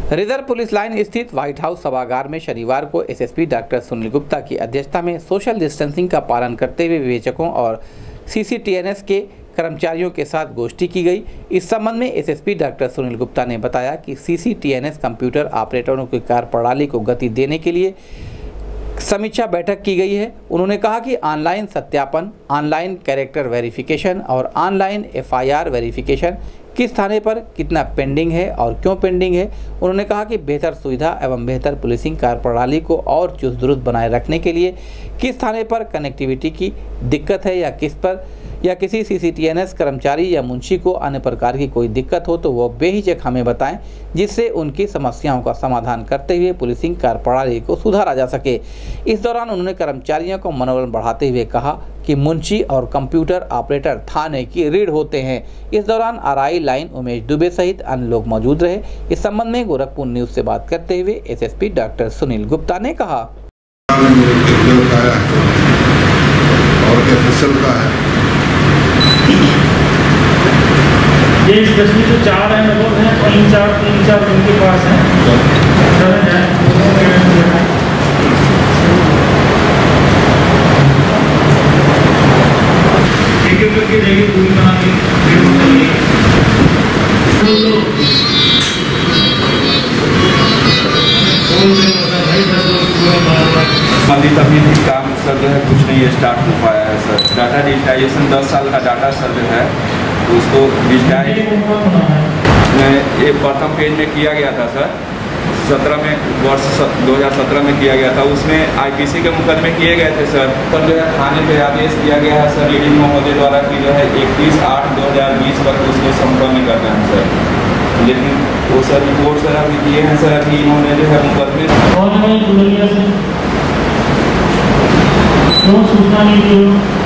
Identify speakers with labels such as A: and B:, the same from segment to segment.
A: Reserve police line स्थित White House सभागार में शनिवार को एसएसपी डॉक्टर सुनील गुप्ता की अध्यक्षता में सोशल डिस्टेंसिंग का पालन करते हुए विवेचकों और एनएस के कर्मचारियों के साथ गोष्ठी की गई। इस संबंध में एसएसपी डॉक्टर सुनील गुप्ता ने बताया कि एनएस कंप्यूटर ऑपरेटरों की कार्यप्रणाली को गति देने के लिए समीक्षा बैठक की गई है। उन्होंने कहा कि ऑनलाइन सत्यापन, ऑनलाइन कैरेक्टर वेरिफिकेशन और ऑनलाइन एफआईआर वेरिफिकेशन किस थाने पर कितना पेंडिंग है और क्यों पेंडिंग है। उन्होंने कहा कि बेहतर सुविधा एवं बेहतर पुलिसिंग कार्यप्रणाली को और चुस्त दुरुस्त बनाए रखने के लिए किस थाने पर कनेक्टिविटी की दिक्कत है या किसी एनएस कर्मचारी या मुंशी को अन्य प्रकार की कोई दिक्कत हो तो वो बेहिचक हमें बताएं, जिससे उनकी समस्याओं का समाधान करते हुए पुलिसिंग कार्यप्रणाली को सुधारा जा सके। इस दौरान उन्होंने कर्मचारियों को मनोबल बढ़ाते हुए कहा कि मुंशी और कंप्यूटर ऑपरेटर थाने की रीढ़ होते हैं। इस दौरान आरआई लाइन उमेश दुबे सहित अन्य लोग मौजूद रहे। इस संबंध में गोरखपुर न्यूज से बात करते हुए एसएसपी डॉक्टर सुनील गुप्ता ने कहा,
B: ये स्पेशली जो 4 हैं लगभग हैं, 3-4 उनके पास हैं। एक करके रहेगी पूरी बना के
C: अभी काम सर जो है कुछ नहीं स्टार्ट हो पाया है सर। डाटा डिजिटाइजेशन 10 साल का डाटा सर जो है उसको डिजिटाइज प्रथम पेज में किया गया था सर। 2017 में किया गया था। उसमें आईपीसी के मुकदमे किए गए थे सर। पर जो है थाने पे आदेश दिया गया है सर रीडिंग महोदय द्वारा कि जो है 31/8/2020 तक उसको संपन्न करना है सर। लेकिन वो सर रिपोर्ट सर अभी दिए हैं सर। अभी इन्होंने जो है मुकदमे
B: सूचना नहीं दी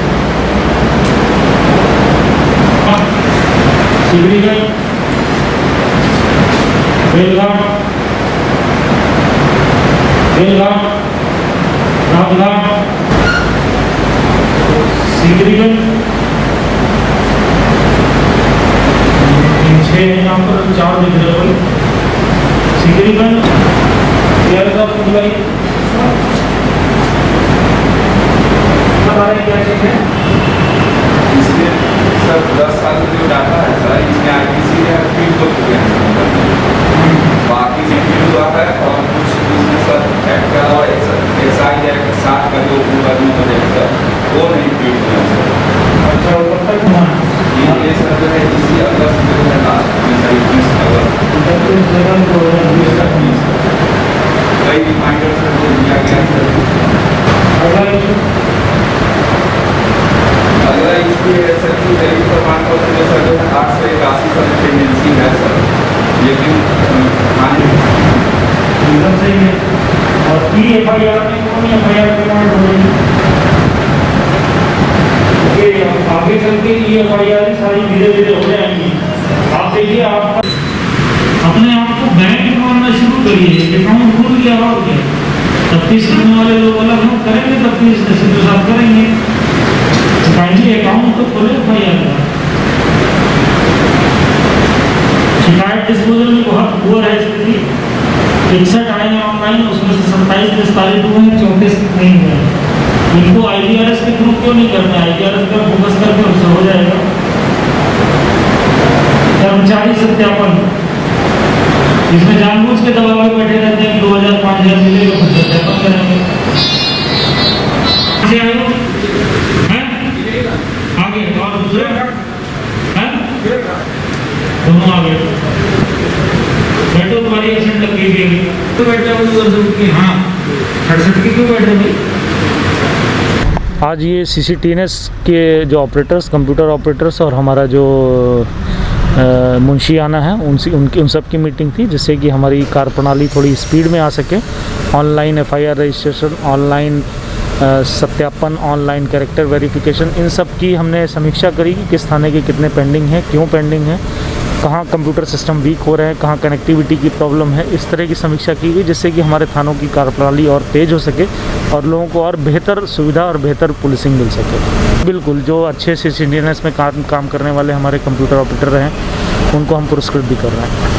B: यहाँ पर 4 दिख रहे हो। सिगरीगंज क्या चीज़ है
C: इसमें सर 10 साल का जो डाटा है सर इसमें आईपीसी है फील्ड हो चुके हैं बाकी से फील्ड हुआ है और कुछ इसमें सर एक्ट का और एसआई एक्ट 7 का जो मुकदमे होते हैं सर वो नहीं फील्ड हुआ है सर।
B: अच्छा वो कब तक
C: ये सर जो है इसी अगस्त में जो है लास्ट में सर 21 अगस्त कई रिमाइंडर सर को दिया गया सर। अगला इसकी एसएसपी जरूर प्रमाण पत्र जो सर 881 सर पेंडेंसी है सर। लेकिन थाने
B: एकदम सही है। और एफआईआर में कौन एफआईआर प्रमाण हो रही है आगे चल के ये एफआईआर सारी धीरे धीरे हो जाएंगी। आप देखिए आप अपने आप को बैंक मानना शुरू करिए। अकाउंट खुल गया और क्या तफ्तीश करने वाले लोग अलग हम करेंगे तफ्तीश जैसे तो साफ करेंगे। पहले अकाउंट तो खोले एफआईआर का। शिकायत डिस्पोजल में बहुत पुअर है स्थिति। 61 आए हैं ऑनलाइन, उसमें से 27 निस्तारित हुए हैं, 34 नहीं हुए हैं। इनको आईडीआरएस के थ्रू क्यों नहीं करना है? आईडीआरएस पर फोकस करके उससे हो जाएगा। कर्मचारी सत्यापन इसमें जानबूझ के दबाव में बैठे रहते हैं 2000-5000 मिलेगा तो सत्यापन करेंगे। आगे और दूसरे दोनों आगे बैठो। तुम्हारी एबसेंट लग गई है तो बैठे हो की हाँ 68 की क्यों बैठे भाई?
D: आज ये एनएस के जो ऑपरेटर्स, कंप्यूटर ऑपरेटर्स और हमारा जो मुंशी आना है उन सब की मीटिंग थी, जिससे कि हमारी कार्यप्रणाली थोड़ी स्पीड में आ सके। ऑनलाइन एफआईआर रजिस्ट्रेशन, ऑनलाइन सत्यापन, ऑनलाइन कैरेक्टर वेरिफिकेशन, इन सब की हमने समीक्षा करी कि किस थाने के कितने पेंडिंग हैं, क्यों पेंडिंग है, कहाँ कंप्यूटर सिस्टम वीक हो रहे हैं, कहाँ कनेक्टिविटी की प्रॉब्लम है। इस तरह की समीक्षा की गई जिससे कि हमारे थानों की कार्यप्रणाली और तेज़ हो सके और लोगों को और बेहतर सुविधा और बेहतर पुलिसिंग मिल सके। बिल्कुल, जो अच्छे से एनएस में काम करने वाले हमारे कंप्यूटर ऑपरेटर हैं उनको हम पुरस्कृत भी कर रहे हैं।